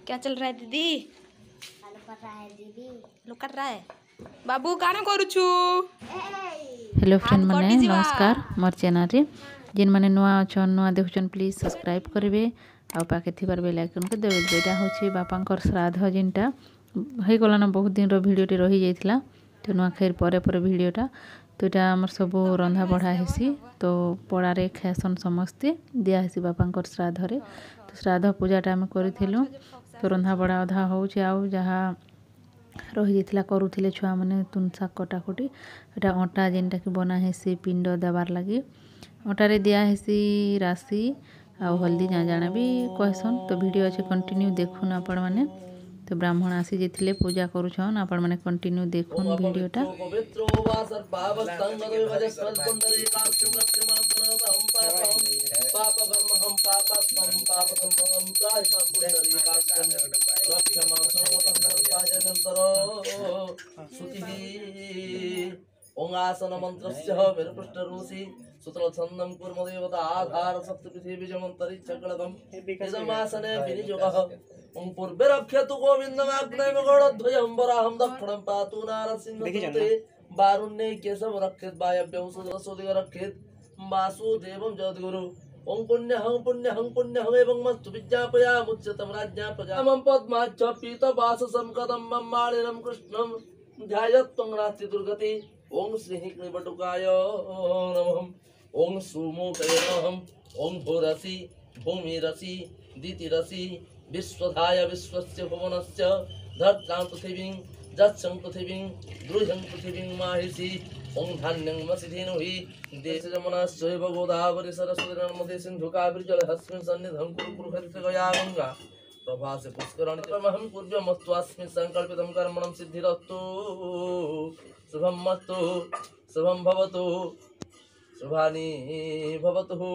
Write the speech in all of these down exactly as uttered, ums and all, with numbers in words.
क्या चल रहा है दीदी? आलू कर रहा है दीदी। आलू कर रहा है बाबू काना करूछु। हेलो फ्रेंड मैंने नमस्कार मोर चैनल रे जिन मैंने नुआ अछन नुआ देखुछन प्लीज सब्सक्राइब करेंगे आ पाखे थिबार बेल आइकन को देबे। बेटा होछि बापांकर श्राद्ध जिनटा हे गलाना बहुत दिन रो वीडियो टी रही जाइथिला तो नुआ खैर परे परे वीडियोटा तो एटा हमर सब रंधा बढ़ा हेसी तो पड़ारे खासन समस्ते दिया हेसी बापांकर श्राद्ध रे तो श्राद्ध पूजाटा आम करिथिलु तो रंधा बढ़ा अधा होछि आ जहा रही जाइथिला करूथिले छुआ माने तुन शाक कटाकटी एटा आटा जेनटा कि बना हेसी पिंड देवार लगी आटारे दिया हेसी राशि आ हल्दी जा जाना भी कहसन तो वीडियो अच्छे कंटिन्यू देखुन आपण माने तो ब्राह्मण आसी जेथिले पूजा करूछन आपण माने कंटिन्यू देखुन वीडियोटा। ओंगासन मंत्रस्य मेरुपृष्ठरूषि सूत्र छन्दं कुर्मदेवता आधार सप्त पृथ्वी जमन्तरिक्षकलकम् इदमासने विनियोगः ओं पूर्वे रक्षतु गोविन्दमाग्नेय गौडध्वजं वराहं दक्षिणं पातु नारसिंहते वारुण्ये केशव रक्षेत् वायव्यं सुदसोदिग रक्षेत् वासुदेवं जगद्गुरु ओं पुण्यहं पुण्यहं पुण्यहं एवं मस्तु विज्ञापयामुच्यतं राज्ञा प्रजामं पद्माच्च पीतवाससं कदम्बं मालिनं कृष्णं ध्यायत्वं नास्ति दुर्गति ओं श्री कृष्णवटुकाय नमः ओं सुमुखये नमः ओं भूरसि भूमिरसि दितिरसि विश्वधाय विश्वस्य भुवनस्य धर्तां पृथिवीं जत्सं पृथिवीं द्रुह्यं पृथिवीं माहिषि ओं धान्यं मसिधेनुहि देशजमुनाश्चैव गोदावरी सरस्वती नर्मदे सिन्धु कावेरी जलहस्मिन् सन्निधं कुरु कुरु हरित गया गंगा प्रभासे पुष्करणी परमहं पूर्वमस्त्वास्मिन् संकल्पितं कर्मणं सिद्धिरस्तु शुभं मस्तु शुभं भवतु शुभानि भवतु।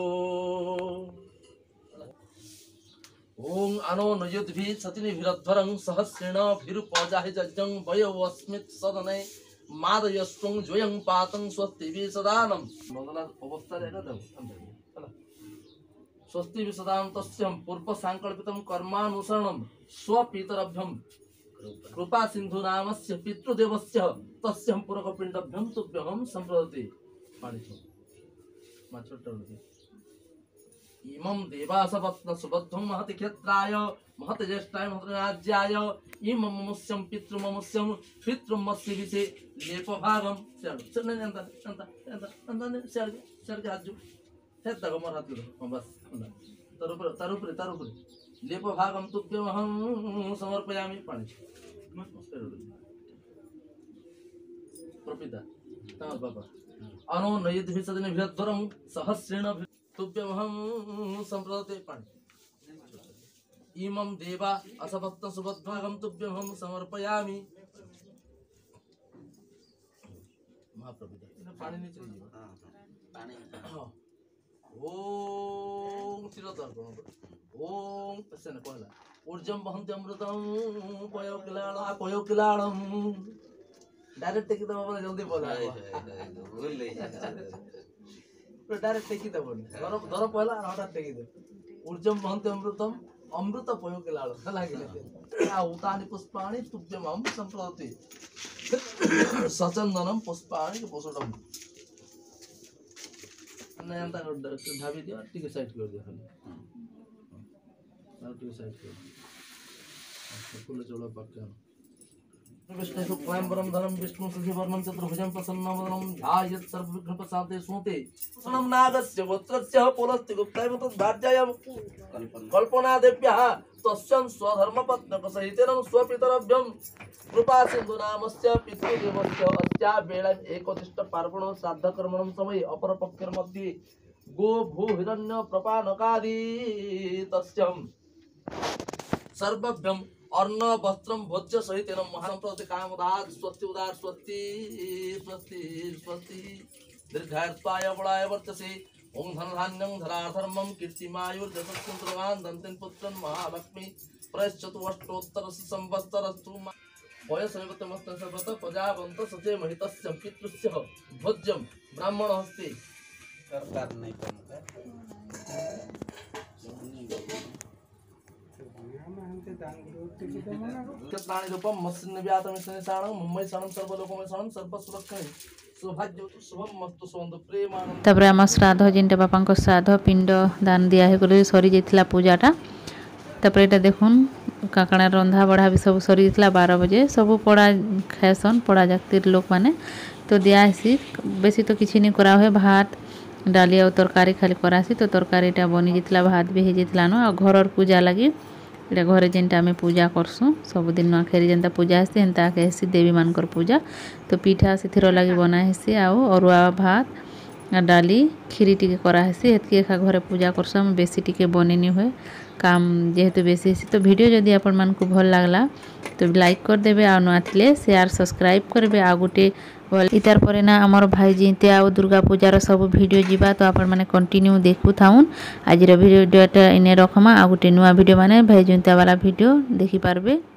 ओं अनो नयुद्भि सतिनिभिरध्वरं सहस्रेण भिरुपजाहि जज्जं वयो अस्मित् सदने मादयस्त्वं ज्वयं पातं स्वस्ति सदानं बदला अवस्था रहेगा तब स्वस्ति सदानं तस्यं पूर्व संकल्पितं कर्मानुसरणं स्वपितरभ्यं कृपा सिंधु नामस्य पितृदेवस्य तस्यं पुरकपिंडभ्यं तुभ्यं संप्रदते पाणिछो माछोटोलि इमं देवासवत्न सुबद्धं महति क्षेत्राय महति ज्येष्ठाय महति राज्याय इमं ममुष्यं पितृममुष्यं पितृमस्य विषे लेपभागं सेड सेड अंत अंत अंत अंत सेड सेड आजु हेत गमर हात लो बस तरुपर तरुपर तरुपर लेपभागं तुभ्यमहं समर्पयामि पाणिछो प्रपिता तम बाबा अनो नयद्भि सदने बृहद्वरं सहस्रेण तुभ्यमहं संप्रदते पाणि इमं देवा असभक्त सुबद्भागं तुभ्यमहं समर्पयामि महाप्रपिता पानी नहीं चाहिए पानी ओम तिरतर्पण ओम तस्य न कहला ऊर्जं वहन्ति अमृतं पयो किलाळं पयो किलाळं डायरेक्ट टेकी दबा बोला जल्दी बोला बोल ले तो डायरेक्ट टेकी दबा बोल दर दर पहला हठात टेकी दे ऊर्जं वहन्ति अमृतं अमृत पयो किलाळं लागिले आ उतानि पुष्पाणि तुभ्यमहं संप्रदते सचन्दनं पुष्पाणि पोषणं नयनता ढाबी दियो टिके साइड कर दियो खाली और टिके साइड कर फूल चोला पक्का विष्णु शुक्लांबरम धरम विष्णु सुधिवर्णं चतुर्भुजं प्रसन्नवदनं ध्यायेत् सर्वविघ्नोपशान्ते सूते सुनं नागस्य गोत्रस्य पुलस्ति गुप्ताय तद्भार्यायां कल्पना देव्याः तस्यां स्वधर्मपत्नकसहितेन स्वपितरभ्यं कृपा सिन्धु नामस्य पितृदेवस्य अस्या वेळां एकतिष्ठ पार्वण श्राद्धकर्मणं समये अपरपक्षमध्ये गो भू हिरण्य प्रपानकादि तस्यां सर्वभ्यं अर्ण वस्त्रं भोज्य सहितेन महासंप्रति कामदाग स्वस्ति उदार स्वस्ति स्वस्ति स्वस्ति दीर्घायुत्वाय बलाय वर्चसे ओं धनधान्यं धराधर्मं कीर्तिमायुर्जसस्सुन्द्रवान् दन्तेन पुत्रं महालक्ष्मी प्रयश्चतु अष्टोत्तर संवत्सरस्तु वयसैवतमस्तस्य व्रत प्रजावन्त सचे महितस्य पितृस्य भोज्यं ब्राह्मण हस्ते सरकार नहीं प्राणी रूपम मत्स्य व्यातम शाणम मुंबई शाणम सर्वलोकमय शाणम सर्व सुरक्षण सौभाग्य शुभम मस्तु सुवंत प्रेमानंद। तापर आम श्राद्ध जिनटा बापा श्राद्ध पिंड दान दिया है सरी जाइथिला पूजाटा। तापर एटा देखुन काकणा रंधा बढ़ा भी सब सरी जाइथिला बारह बजे सब पड़ा खाएसन पड़ा जातिर लोक माने तो दियासी बेसी तो किछि नहीं करा हुए भात डाली और तरकारी खाली करासी तो तरकारीटा बनी जाइथिला भात भी हो जाइथिला न और घरर पूजा लगी एटा घरे जेनटा आमे पूजा करसु सबुदिन नुआखेरी जेनता पूजा हेसी हेनता हेसी देवी मानकर पूजा तो पिठा से लगी बना हेसी आउ अरुआ भात डाली खीरी टिके करा हेसी हेतकी एखा घरे पूजा करसु हम बेसी टिके बनेनी हुए काम जेहेतु बेसी हेसी तो वीडियो जदि आपण मानकु भल लागला तो लाइक कर देबे आ नुआ थिले शेयर सब्सक्राइब करबे आ गुटे इतार परे ना आमर भाई जीते आ दुर्गा पूजार सब वीडियो जीवा तो आपण माने कंटिन्यू देखु थाउन आज वीडियोटा इने रखमा आ गुटे नुआ वीडियो माने भाई जीते वाला वीडियो देखि पारबे।